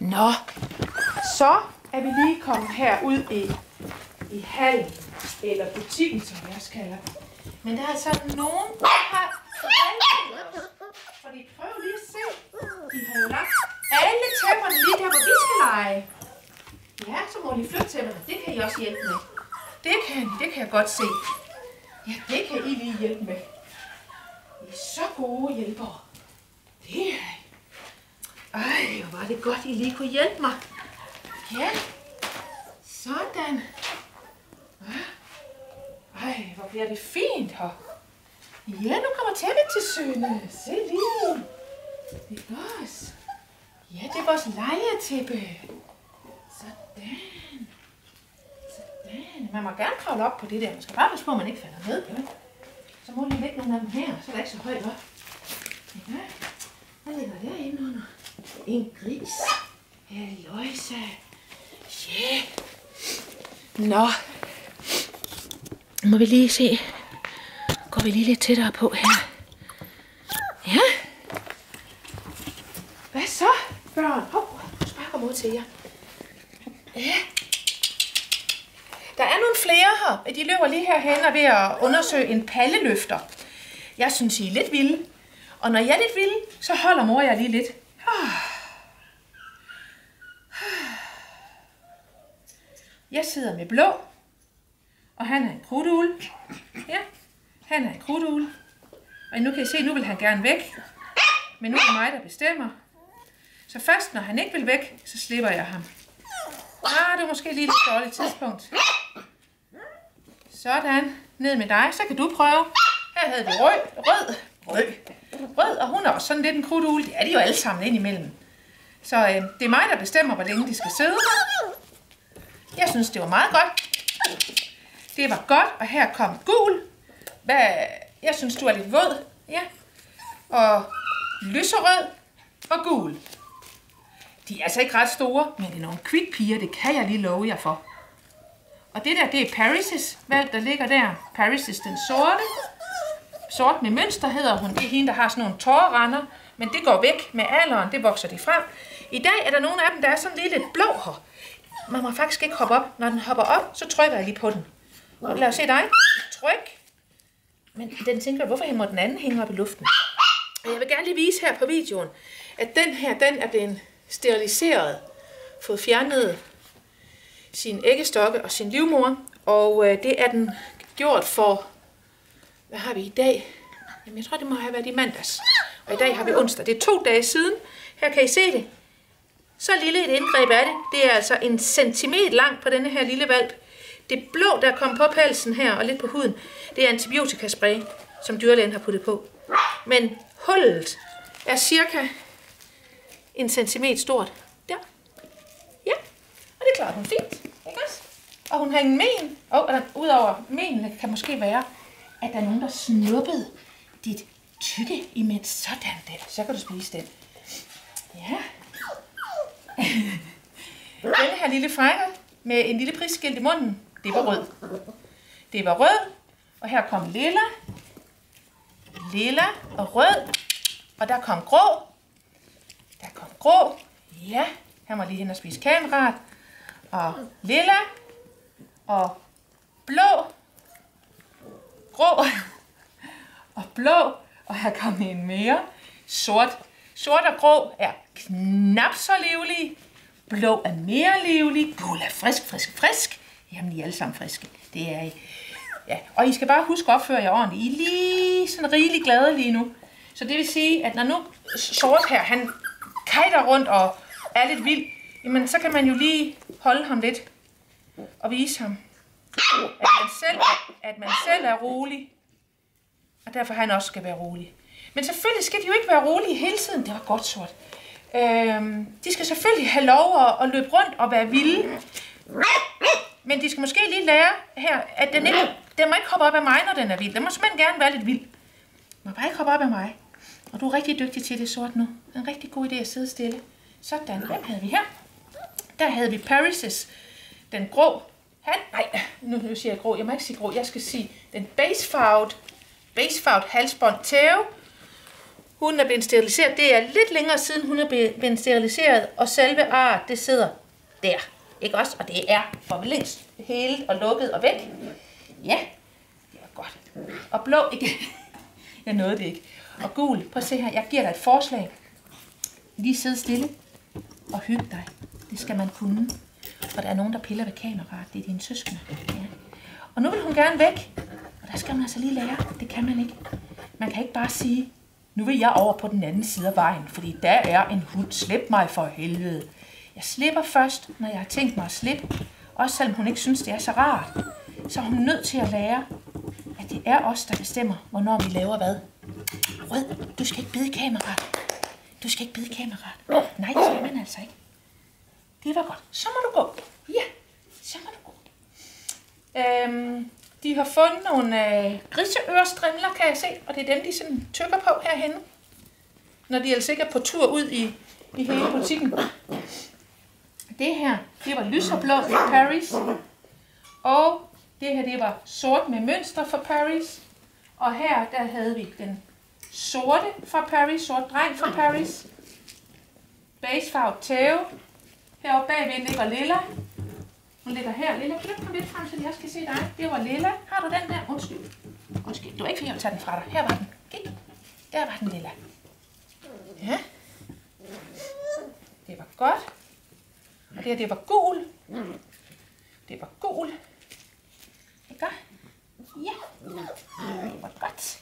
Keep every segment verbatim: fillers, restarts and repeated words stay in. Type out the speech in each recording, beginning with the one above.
Nå, så er vi lige kommet herud i, i hallen, eller butikken, som jeg også kalder det. Men der er altså nogen, der har forældet os. Fordi prøv lige at se, de har jo lagt alle tæpperne lige der, hvor vi skal lege. Ja, så må de flytte tæpperne. Det kan I også hjælpe med. Det kan, det kan jeg godt se. Ja, det kan I lige hjælpe med. I er så gode hjælpere. Det er I. Ej, hvor var det godt, I lige kunne hjælpe mig. Ja, sådan. Ej, hvor bliver det fint her. Ja, nu kommer tæppet til syne. Se lige. Det er godt. Ja, det er vores legetæppe. Sådan. Sådan. Man må gerne kravle op på det der. Man skal bare passe på, at man ikke falder ned. Ja. Så må lige lægge nogle af dem her, så er der ikke så højt op. Ja. Hvad ligger derinde under? En gris. Halløjsa. Ja. Yeah. Nå. Må vi lige se. Går vi lige lidt tættere på her. Ja. Hvad så, børn? Hov, nu sparker mod til jer. Ja. Der er nogle flere her. De løber lige herhen og ved at undersøge en palleløfter. Jeg synes, I er lidt vilde. Og når jeg er lidt vild, så holder mor jer lige lidt. Jeg sidder med blå. Og han er en krudtugle. Ja, han er en krudtugle. Og nu kan I se, nu vil han gerne væk. Men nu er det mig, der bestemmer. Så først, når han ikke vil væk, så slipper jeg ham. Ah, det er måske lige et dårligt tidspunkt. Sådan, ned med dig. Så kan du prøve. Her havde vi rød, rød, rød, rød. Og hun er også sådan lidt en krudtugle. Det er de jo alle sammen ind imellem. Så øh, det er mig, der bestemmer, hvor længe de skal sidde. Jeg synes, det var meget godt. Det var godt, og her kom gul. Hvad? Jeg synes, du er lidt våd. Ja. Og lyserød og gul. De er altså ikke ret store, men det er nogle quick-piger, det kan jeg lige love jer for. Og det der, det er Paris' valg, der ligger der. Paris' den sorte. Sort med mønster hedder hun. Det er hende, der har sådan nogle tårerender. Men det går væk med alderen, det vokser de frem. I dag er der nogle af dem, der er sådan lige lidt blå her. Man må faktisk ikke hoppe op. Når den hopper op, så trykker jeg lige på den. Og lad os se dig. Tryk. Men den tænker, hvorfor må den anden hænge op i luften? Og jeg vil gerne lige vise her på videoen, at den her, den er blevet steriliseret. Fået fjernet sin æggestokke og sin livmor. Og øh, det er den gjort for, hvad har vi i dag? Jamen jeg tror, det må have været i mandags. Og i dag har vi onsdag. Det er to dage siden. Her kan I se det. Så lille et indgreb er det. Det er altså en centimeter langt på denne her lille hvalp. Det blå, der kom på pelsen her og lidt på huden, det er antibiotikaspray, som dyrlægen har puttet på. Men hullet er cirka en centimeter stort. Der. Ja, og det klarer hun fint. Ikke også? Og hun har ingen men. Og udover menene kan måske være, at der er nogen, der snuppede dit tykke imens. Sådan der. Så kan du spise den. Ja. Denne her lille frækker med en lille prisskilt i munden, det var rød. Det var rød, og her kom lilla, lilla og rød, og der kom grå. Der kom grå, ja, han var lige hen og spise kameraet, og lilla, og blå, grå, og blå, og her kom en mere, sort. Sort og grå er knap så livlige. Blå er mere livlig. Gul er frisk, frisk, frisk. Jamen, I er alle sammen friske. Det er I. Ja. Og I skal bare huske at opføre jer ordentligt. I er lige sådan rigeligt glade lige nu. Så det vil sige, at når nu sort her, han kajter rundt og er lidt vild, jamen så kan man jo lige holde ham lidt og vise ham, at man selv, at man selv er rolig. Og derfor han også skal være rolig. Men selvfølgelig skal de jo ikke være rolige hele tiden. Det var godt sort. Øhm, de skal selvfølgelig have lov at, at løbe rundt og være vilde. Men de skal måske lige lære her, at den, ikke, den må ikke hoppe op af mig, når den er vild. Den må simpelthen gerne være lidt vild. Den må bare ikke hoppe op af mig. Og du er rigtig dygtig til det sort nu. Det er en rigtig god idé at sidde stille. Sådan, hvem havde vi her? Der havde vi Paris' den grå. Han, nej, nu, nu siger jeg grå. Jeg må ikke sige grå. Jeg skal sige den basefarved, basefarved halsbånd tæve. Hunden er blevet steriliseret. Det er lidt længere siden, hun er blevet steriliseret, og selve ar, det sidder der. Ikke også? Og det er for længst helet og lukket og væk. Ja, det er godt. Og blå igen. Jeg nåede det ikke. Og gul, prøv at se her, jeg giver dig et forslag. Lige sidde stille og hygge dig. Det skal man kunne. Og der er nogen, der piller ved kameraet. Det er dine søskende. Ja. Og nu vil hun gerne væk. Og der skal man altså lige lære. Det kan man ikke. Man kan ikke bare sige, nu vil jeg over på den anden side af vejen, fordi der er en hund. Slip mig for helvede. Jeg slipper først, når jeg har tænkt mig at slippe. Også selvom hun ikke synes, det er så rart. Så er hun nødt til at lære, at det er os, der bestemmer, hvornår vi laver hvad. Rød, du skal ikke bide kameraet. Du skal ikke bide kameraet. Nej, det skal man altså ikke. Det var godt. Så må du gå. Ja, så må du gå. Øhm, de har fundet nogle øh, griseørestrimler, kan jeg se. Og det er dem, de sådan tykker på herhenne. Når de altså ikke er på tur ud i, i hele butikken. Det her, det var lyserblå fra Paris. Og det her, det var sort med mønster fra Paris. Og her, der havde vi den sorte fra Paris, sort dreng fra Paris. Beigefarvet tæve. Heroppe bagved ligger Lilla. Hun ligger her. Lilla, kan du komme lidt frem, så jeg skal se dig? Det var Lilla. Har du den der? Undskyld. Undskyld. Du er ikke fordi, jeg vil tage den fra dig. Her var den. Kig. Der var den, Lilla. Ja. Det var godt. Og det her, det var gul. Det var gul. Ikke? Ja. Det var godt.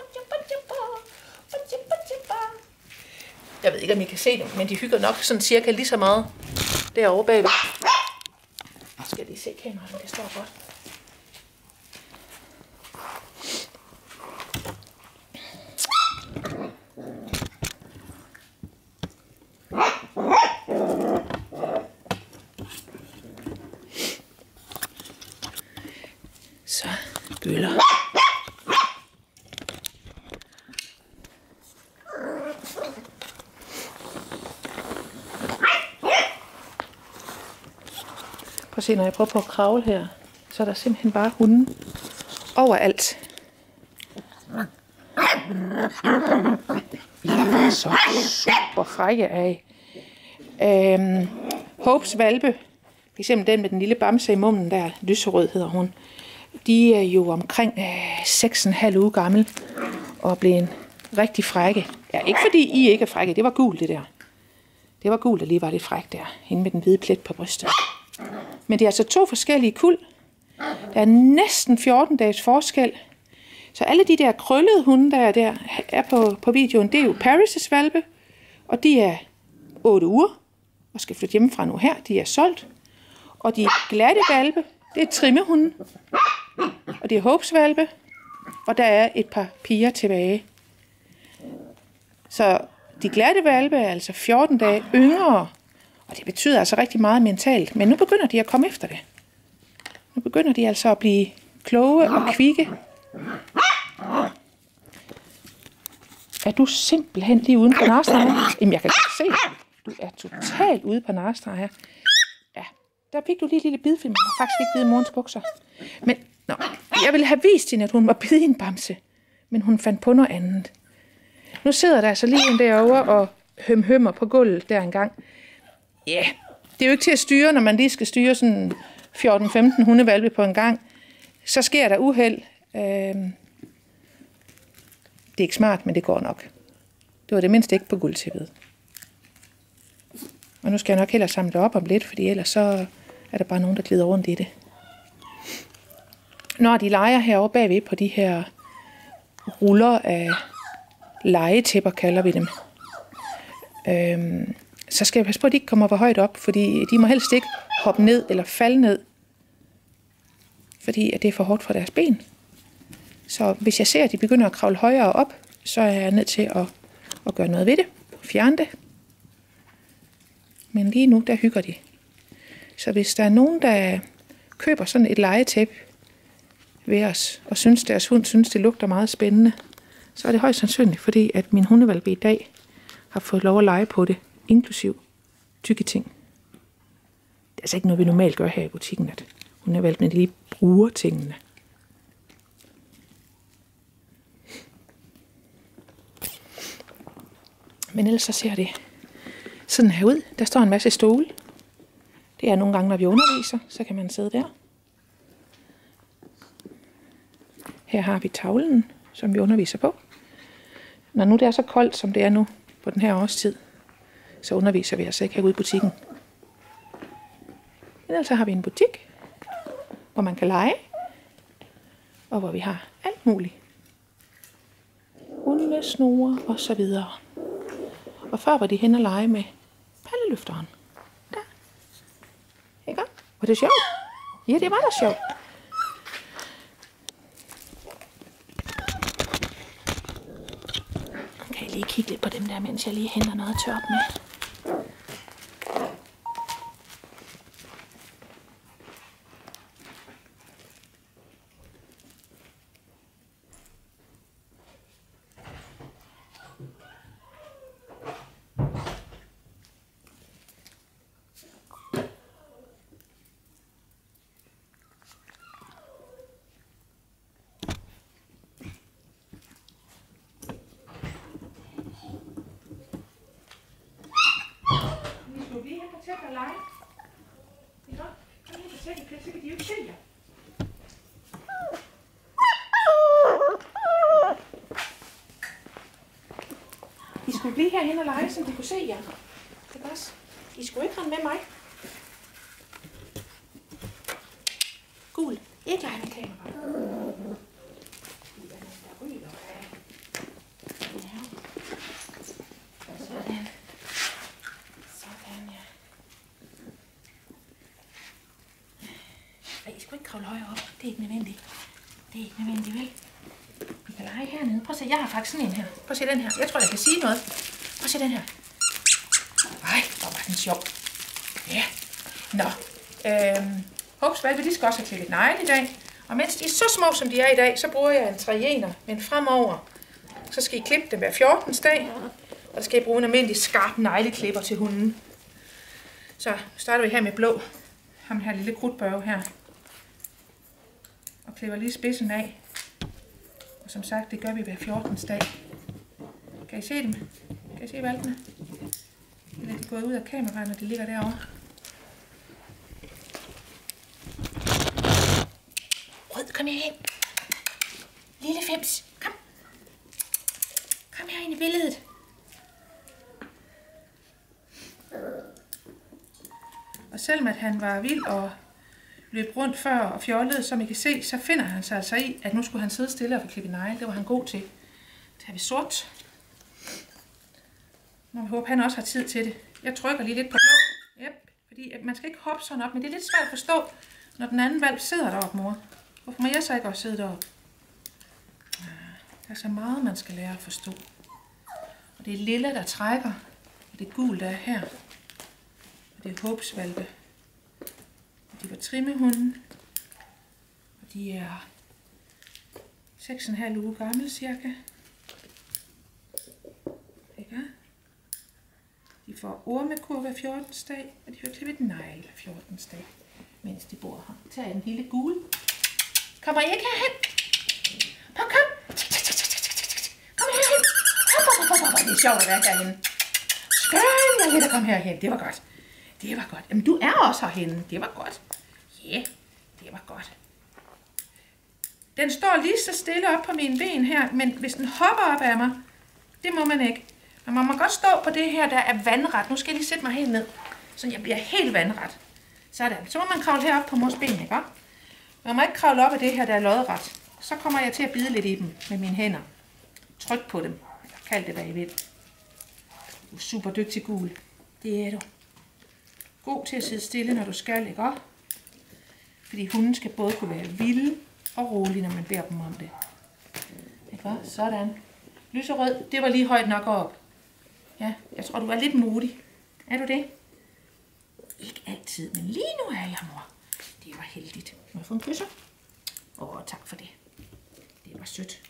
Jeg ved ikke, om I kan se dem, men de hygger nok sådan cirka lige så meget derovre bagved. Nu skal jeg lige se kameraet, om det står godt. Så bøller. Prøv at se, når jeg prøver på at kravle her, så er der simpelthen bare hunden overalt. I er så super frække af. Øhm, Hopes valpe, for eksempel den med den lille bamse i mummen, der lyserød hedder hun, de er jo omkring øh, seks komma fem uge gammel og blevet rigtig frække. Ja, ikke fordi I ikke er frække, det var gult det der. Det var gult, der lige var lidt fræk der, inde med den hvide plet på brystet. Men det er altså to forskellige kuld. Der er næsten fjorten dages forskel. Så alle de der krøllede hunde, der er, der er på, på videoen, det er jo Paris' valpe. Og de er otte uger og skal flytte hjemmefra nu her. De er solgt. Og de glatte valpe, det er trimmehunde. Og det er Hopes valpe. Og der er et par piger tilbage. Så de glatte valpe er altså fjorten dage yngre. Og det betyder altså rigtig meget mentalt. Men nu begynder de at komme efter det. Nu begynder de altså at blive kloge og kvikke. Er du simpelthen lige uden på narstreger? Jamen, jeg kan godt se. Du er totalt ude på narstreger. Ja, der fik du lige en lille bid, for man har faktisk ikke bidt morens bukser. Men, nå, jeg ville have vist hende, at hun var bide en bamse. Men hun fandt på noget andet. Nu sidder der altså lige en derovre og høm-hømmer på gulvet der engang. Ja, yeah. Det er jo ikke til at styre, når man lige skal styre sådan fjorten femten hundevalpe på en gang. Så sker der uheld. Øhm, det er ikke smart, men det går nok. Det var det mindste ikke på guldtæppet. Og nu skal jeg nok hellere samle det op om lidt, fordi ellers så er der bare nogen, der glider rundt i det. Når de leger herovre bagved på de her ruller af legetæpper, kalder vi dem. Øhm, så skal jeg passe på, at de ikke kommer for højt op, fordi de må helst ikke hoppe ned eller falde ned, fordi at det er for hårdt for deres ben. Så hvis jeg ser, at de begynder at kravle højere op, så er jeg nødt til at, at gøre noget ved det, fjerne det. Men lige nu, der hygger de. Så hvis der er nogen, der køber sådan et legetæppe ved os, og synes, deres hund synes, det lugter meget spændende, så er det højst sandsynligt, fordi at min hundevalpe i dag har fået lov at lege på det, inklusiv tykke ting. Det er altså ikke noget, vi normalt gør her i butikken, at hundevalpene lige bruger tingene. men ellers så ser det sådan her ud. Der står en masse stole. Det er nogle gange, når vi underviser, så kan man sidde der. Her har vi tavlen, som vi underviser på. Når nu det er så koldt, som det er nu på den her årstid, så underviser vi altså ikke herude i butikken. Men ellers har vi en butik, hvor man kan lege, og hvor vi har alt muligt. Hunde, snore og så videre. Og før var de hen og lege med palleløfteren. Der. Ikke? Var det sjovt? Ja, det var da sjovt. Kan jeg lige kigge lidt på dem der, mens jeg lige henter noget tørt med. Tæt og lege. Ikke? Kom lige på tæt, så kan de jo ikke se jer. I skulle blive herhen og lege, så de kunne se jer. Det er også. I skulle ikke rende med mig. Gul. Ikke lege med kameraet. I skulle ikke kravle højere op. Det er ikke nødvendigt. Det er ikke nødvendigt, vel? Vi kan lege hernede. Prøv at se, jeg har faktisk sådan en her. Prøv at se den her. Jeg tror, jeg kan sige noget. Prøv at se den her. Ej, hvor var den sjov. Ja. Nå. Øhm, Hopes valgte, de skal også have klippet negle i dag. Og mens de er så små, som de er i dag, så bruger jeg en trejener. Men fremover, så skal I klippe dem hver fjortende dag. Og så skal I bruge en almindelig skarp negleklipper til hunden. Så starter vi her med blå. Ham her lille krudtbørge her. Og klipper lige spidsen af. Og som sagt, det gør vi hver fjortende dag. Kan I se dem? Kan I se valgene? Eller er de gået ud af kameraet, når de ligger derovre? Rød, kom her hen. Lille Fems, kom. Kom her ind i billedet. Og selvom at han var vild og løb rundt før og fjollede, som I kan se, så finder han sig altså i, at nu skulle han sidde stille og få klippet negle. Det var han god til. Så har vi sort. Må vi håbe, han også har tid til det. Jeg trykker lige lidt på blå. Yep, fordi man skal ikke hoppe sådan op, men det er lidt svært at forstå, når den anden valg sidder deroppe, mor. Hvorfor må jeg så ikke også sidde deroppe? Der er så meget, man skal lære at forstå. Og det er lilla, der trækker, og det er gul, der er her. Og det er Hopes valpe. De var trimmehunden, og de er seks komma fem uge gamle cirka. Ikke? De får ormekur hver fjortende dag, og de får klippet negle hver fjortende dag, mens de bor her. Tag en lille gul. Kommer I ikke herhen? Kom, kom! Kom herhen! Hop, hop, hop, hop. Det er sjovt at være herhenne. Skøn, jeg lidt at komme herhen. Det var godt. Det var godt. Jamen, du er også herhenne. Det var godt. Ja, yeah, det var godt. Den står lige så stille op på mine ben her, men hvis den hopper op af mig, det må man ikke. Men man må godt stå på det her, der er vandret. Nu skal jeg lige sætte mig helt ned, så jeg bliver helt vandret. Sådan. Så må man kravle herop på mors ben, ikke? Man må ikke kravle op af det her, der er lodret. Så kommer jeg til at bide lidt i dem med mine hænder. Tryk på dem. Eller kald det, hvad I vil. Du er super dygtig, Gul. Det er du. God til at sidde stille, når du skal, ikke op? Fordi hunden skal både kunne være vilde og rolige, når man beder dem om det. Ikke? Sådan. Lyserød, det var lige højt nok op. Ja, jeg tror, du er lidt modig. Er du det? Ikke altid, men lige nu er jeg, mor. Det var heldigt. Må jeg få en kysser? Åh, tak for det. Det var sødt.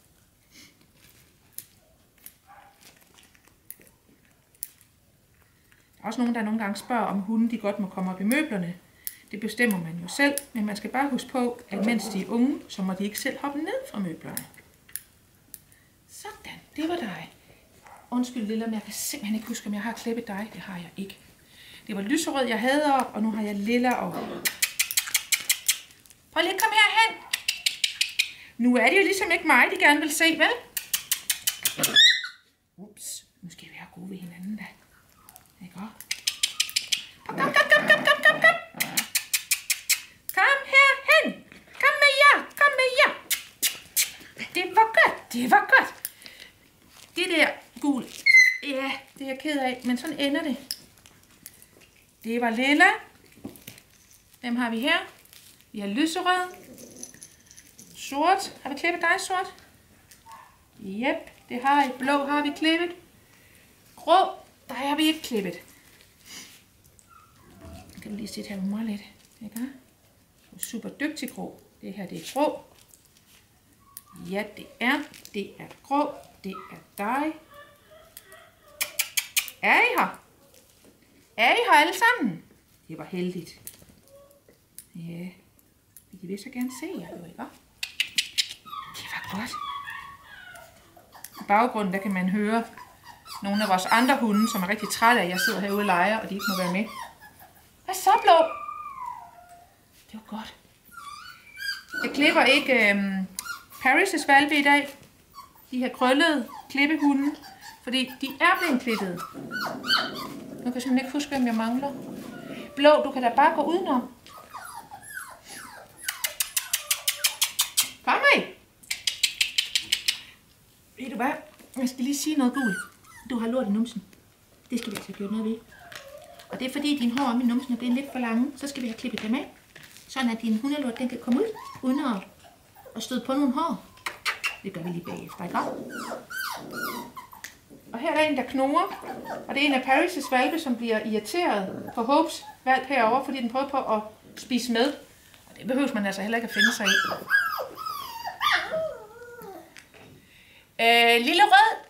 Der er også nogen, der nogle gange spørger, om hunden de godt må komme op i møblerne. Det bestemmer man jo selv, men man skal bare huske på, at mens de er unge, så må de ikke selv hoppe ned fra møblerne. Sådan, det var dig. Undskyld Lilla, men jeg kan simpelthen ikke huske, om jeg har klippet dig. Det har jeg ikke. Det var lyserød, jeg havde op, og nu har jeg lilla og... Prøv lige at komme herhen. Nu er det jo ligesom ikke mig, de gerne vil se, vel? Ups, nu skal vi være gode ved hinanden da. Ikke også? Kom, kom, kom, kom, kom, kom, kom. Kom herhen. Kom med jer, kom med jer. Det var godt, det var godt. Det der gul, ja, det er jeg ked af, men sådan ender det. Det var lilla. Dem har vi her. Vi har lyserød. Sort. Har vi klippet dig sort? Jep, det har I. Blå har vi klippet. Grå, der har vi ikke klippet. Kan du lige sætte her med mig lidt? Ikke? Du er super dygtig grå. Det her, det er grå. Ja, det er. Det er grå. Det er dig. Er I her? Er I her alle sammen? Det var heldigt. Ja, vi vil så gerne se jer, jo ikke? Det var godt. I baggrunden, der kan man høre nogle af vores andre hunde, som er rigtig trætte af, at jeg sidder herude og leger, og de ikke må være med. Hvad så, Blå? Det var godt. Jeg klipper ikke øhm, Paris' hvalpe i dag. De her krøllede klippehunde, fordi de er blevet klippet. Nu kan jeg simpelthen ikke huske, hvem jeg mangler. Blå, du kan da bare gå udenom. Kom med! Ved du hvad? Jeg skal lige sige noget gul. Du har lort i numsen. Det skal vi altså have gjort noget ved. Og det er fordi, din hår om i numsen er blevet lidt for lange. Så skal vi have klippet dem af. Sådan at din hundelort, den kan komme ud, uden at, at støde på nogle hår. Det gør vi lige bagefter, ikke? Og her er der en, der knurrer. Og det er en af Paris' hvalpe, som bliver irriteret på Hopes valp herovre, fordi den prøver på at spise med. Og det behøver man altså heller ikke at finde sig i. Øh, lille rød,